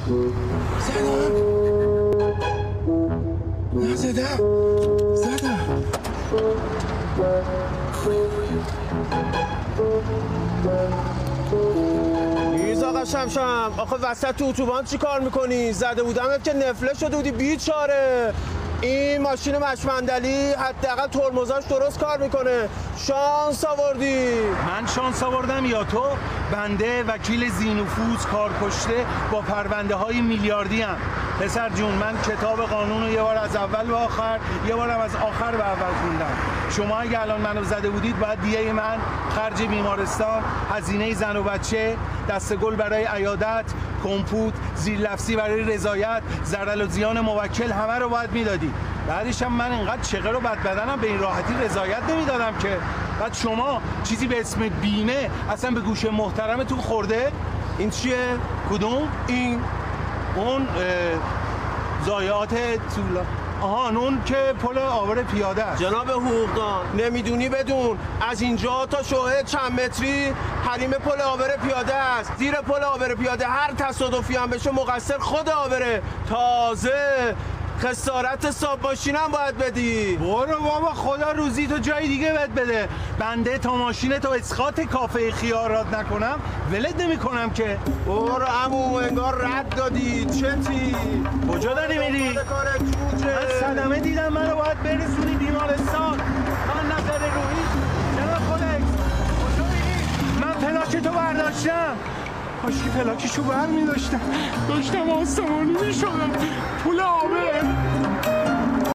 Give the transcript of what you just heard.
زدم. نیز آقا شمشم، آخه وسط اتوبان چی کار میکنی؟ زده بودمت که نفله شده بودی بیچاره. این ماشین مشمندلی حداقل ترمزاش درست کار میکنه. شانس آوردی. من شانس آوردم یا تو؟ بنده وکیل ذی‌نفوذ کارکشته با پرونده های میلیاردی ام. پسر جون، من کتاب قانون رو یه بار از اول به آخر، یه بارم از آخر به اول خوندم. شما اگه الان منو زده بودید باید دیه من، خرج بیمارستان، هزینه زن و بچه، دسته گل برای عیادت، کمپوت، زیرلفظی برای رضایت، ضرر و زیان موکل، همه رو باید میدادی. بعدش هم من اینقدر چغر و بد بدنم به این راحتی رضایت نمیدادم که. بعد شما چیزی به اسم بیمه اصلا به گوش محترمتون خورده؟ این چیه؟ کدوم؟ این اون ضایعات طول. آهان، اون که پل عابر پیاده است. جناب حقوقدان، نمیدونی بدون، از اینجا تا شاهد چند متری حریم پل عابر پیاده است. زیر پل عابر پیاده هر تصادفی هم بشه مقصر خود عابره. تازه خسارت صاحب ماشینم باید بدی. برو بابا، خدا روزی تو جای دیگه بده. بنده تا ماشین تو اسقاط کافه خیارات نکنم ولت نمی کنم که. برو عمو، انگار رد دادی. چتی؟ کجا داری میری؟ من صدمه دیدم، منو باید برسونی بیمارستان. من نظر روحی. جناب خودت کجا میری؟ من پلاک تو برداشتم. کاشکی پلاکشو برمی داشتم آسمانی میشدم. پول عابر.